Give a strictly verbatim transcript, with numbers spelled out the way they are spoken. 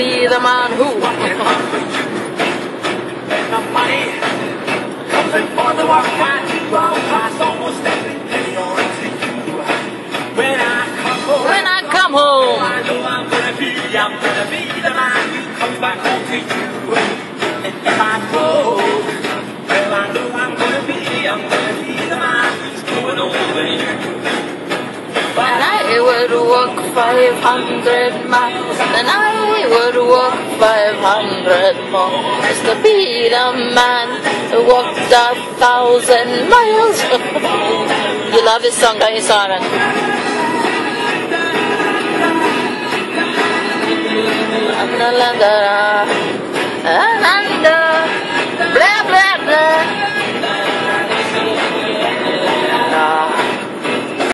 be the man who. For the work I do, I'll pass almost every penny on to you. When I come home, When I come home, I know I'm gonna be, I'm gonna be the man who comes back home to you. And if I go, well I know I'm gonna be, I'm gonna be the man who's going over you. and I would walk five hundred miles, and I would walk five hundred more, just to be the man who walked a thousand miles. You love this song, don't you, Simon? And the